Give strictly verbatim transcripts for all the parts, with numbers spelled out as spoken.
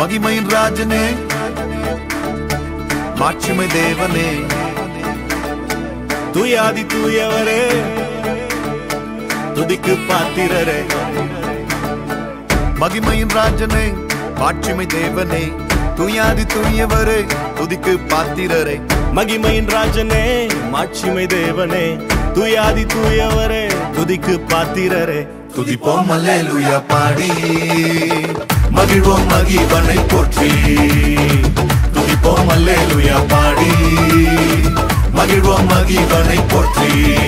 மகிமையின் ராஜனே, மாட்சிமை தேவனே, தூயாதி தூயவரே, துதிக்கு பாத்திரரே. மகிமையின் ராஜனே, மாட்சிமை தேவனே, தூயாதி தூயவரே, துதிக்கு பாத்திரரே. மகிமையின் ராஜனே, மாட்சிமை தேவனே, தூயாதி தூயவரே, துதிக்கு பாத்திரரே. துதிப்போம் அல்லேலூயா பாடி, மகிழ்வோம் மகிவனை போற்றி. துதிப்போம் அல்லேலூயா பாடி, மகிழ்வோம் மகிவனை போற்றி.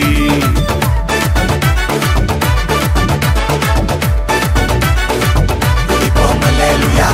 துதிப்போம் அல்லேலூயா,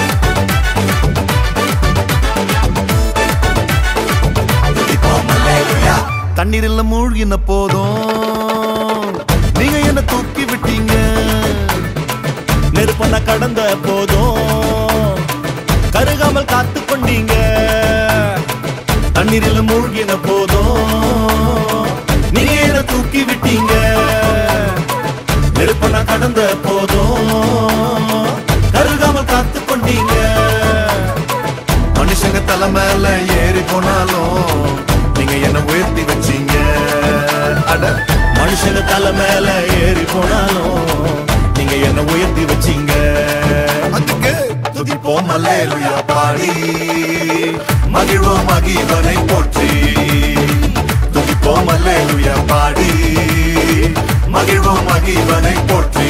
துதிப்போம் அல்லேலூயா. தண்ணீரில் மூழ்கின போதும் நீங்க என்ன தூக்கி விட்டீங்க. நெருப்பன கடந்த போதும் கருகாமல் காத்து கொண்டீங்க. தண்ணீரில் மூழ்கின போதும் நீங்க என்ன தூக்கி விட்டீங்க. நெருப்பன கடந்த போதும் கருகாமல் காத்து கொண்டீங்க. மனுஷங்க தலை மேல ஏறி போனாலும் நீங்க என்ன உயர்த்தி வச்சீங்க. அட மனுஷங்க தலை மேல ஏறி போனாலும் நீங்க என்ன உயர்த்தி வச்சீங்க. அதுக்கு துதிப்போம் அல்லேலூயா பாடி, மகிழ்வோம் மகிவனை போற்றி. துதிப்போம் அல்லேலூயா பாடி, மகிழ்வோம் மகிவனை போற்றி.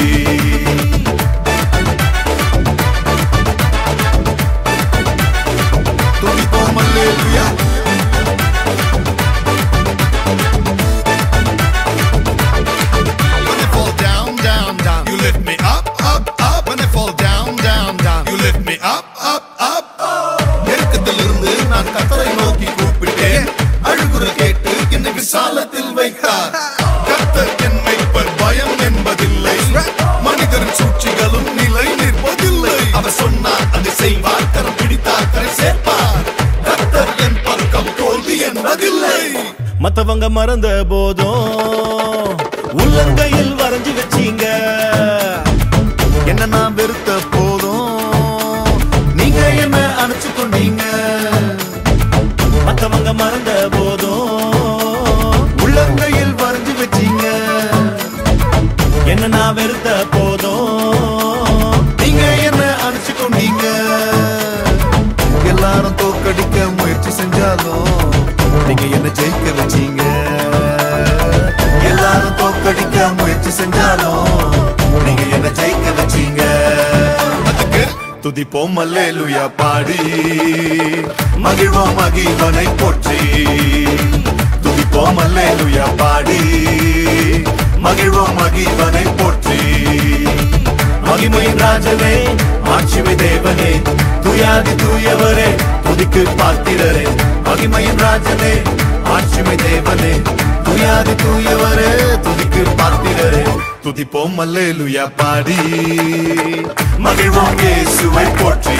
துதிப்போம் அல்லேலூயா, up, up, up. நெருக்கத்திலிருந்து நான் கர்த்தரை நோக்கி கூப்பிட்டேன். அழுகுரல் கேட்டு என்னை விசாலத்தில் வைத்தார். கர்த்தர் என் மேய்ப்பர், பயம் என்பதில்லை. மனிதரின் சூழ்ச்சிகளும் நிலை நிற்பதில்லை. அவர் சொன்னார் அதை செய்வார், கரம் பிடித்தார் கரை சேர்ப்பார். கர்த்தர் என் பக்கம், தோல்வி என்பதில்லை. மத்தவங்க மறந்த போதும் உள்ளங்கையில் வரைஞ்சு வச்சீங்க. என்ன நான் வெறுத்த போதும் நீங்க என்ன அணைச்சு கொண்டீங்க. மத்தவங்க மறந்த போதும் உள்ளங்கையில் வரைஞ்சு வச்சீங்க. என்ன நான் வெறுத்த போதும் நீங்க என்ன அணைச்சு கொண்டீங்க. எல்லாரும் தோக்கடிக்க முயற்சி செஞ்சாலும் நீங்க என்ன ஜெயிக்க வச்சீங்க. எல்லாரும் தோக்கடிக்க முயற்சி செஞ்சாலும் நீங்க என்ன ஜெயிக்க வச்சீங்க. அதுக்கு துதிப்போம் அல்லேலூயா பாடி, மகிழ்வோம் மகிவனை போற்றி. துதிப்போம் அல்லேலூயா பாடி, மகிழ்வோம் மகிவனை போற்றி. மகிமையின் ராஜனே, மாட்சிமை தேவனே, தூயாதி தூயவரே, துதிக்கு பாத்திரரே. மகிமையின் ராஜனே, மாட்சிமை தேவனே, தூயாதி தூயவரே, துதிக்கு பாத்திரரே. துதிப்போம் அல்லேலூயா பாடி, மகிழ்வோம் இயேசுவை போற்றி.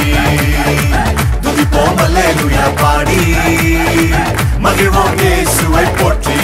துதிப்போம் அல்லேலூயா பாடி, மகிழ்வோம் இயேசுவை போற்றி.